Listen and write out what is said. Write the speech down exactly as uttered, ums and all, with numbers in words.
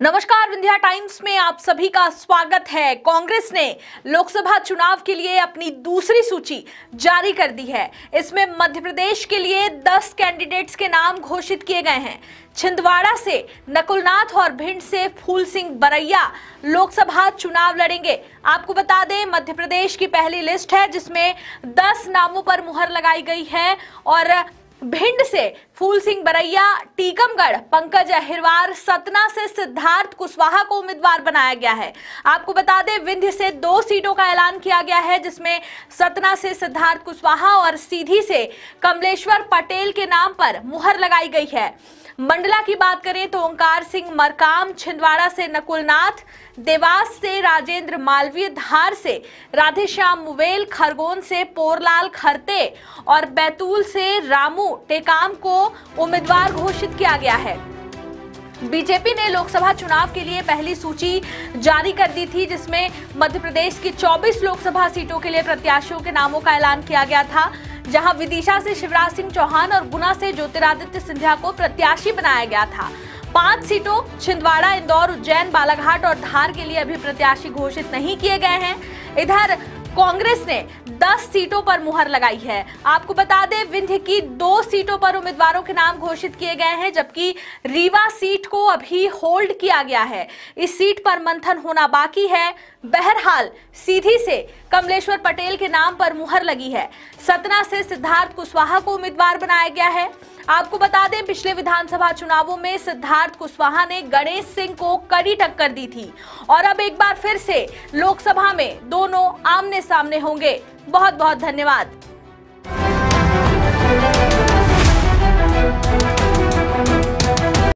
नमस्कार, विंध्या टाइम्स में आप सभी का स्वागत है। कांग्रेस ने लोकसभा चुनाव के लिए अपनी दूसरी सूची जारी कर दी है। इसमें मध्य प्रदेश के लिए दस कैंडिडेट्स के नाम घोषित किए गए हैं। छिंदवाड़ा से नकुलनाथ और भिंड से फूल सिंह बरैया लोकसभा चुनाव लड़ेंगे। आपको बता दें, मध्य प्रदेश की पहली लिस्ट है जिसमें दस नामों पर मुहर लगाई गई है और भिंड से फूल सिंह बरैया, टीकमगढ़ पंकज अहिरवार, सतना से सिद्धार्थ कुशवाहा को उम्मीदवार बनाया गया है। आपको बता दें, विंध्य से दो सीटों का ऐलान किया गया है जिसमें सतना से सिद्धार्थ कुशवाहा और सीधी से कमलेश्वर पटेल के नाम पर मुहर लगाई गई है। मंडला की बात करें तो ओंकार सिंह मरकाम, छिंदवाड़ा से नकुलनाथ, देवास से राजेंद्र मालवीय, धार से राधेश्याम मुवेल, खरगोन से पोरलाल खरते और बैतूल से रामू टेकाम को उम्मीदवार घोषित किया गया है। बीजेपी ने लोकसभा चुनाव के लिए पहली सूची जारी कर दी थी जिसमें मध्य प्रदेश की चौबीस लोकसभा सीटों के लिए प्रत्याशियों के नामों का ऐलान किया गया था, जहां विदिशा से शिवराज सिंह चौहान और गुना से ज्योतिरादित्य सिंधिया को प्रत्याशी बनाया गया था। पांच सीटों छिंदवाड़ा, इंदौर, उज्जैन, बालाघाट और धार के लिए अभी प्रत्याशी घोषित नहीं किए गए हैं। इधर कांग्रेस ने दस सीटों पर मुहर लगाई है। आपको बता दें, विंध्य की दो सीटों पर उम्मीदवारों के नाम घोषित किए गए हैं, जबकि रीवा सीट को अभी होल्ड किया गया है। इस सीट पर मंथन होना बाकी है। बहरहाल सीधी से कमलेश्वर पटेल के नाम पर मुहर लगी है। सतना से सिद्धार्थ कुशवाहा को उम्मीदवार बनाया गया है। आपको बता दें, पिछले विधानसभा चुनावों में सिद्धार्थ कुशवाहा ने गणेश सिंह को कड़ी टक्कर दी थी और अब एक बार फिर से लोकसभा में दोनों आमने सामने होंगे। बहुत बहुत धन्यवाद।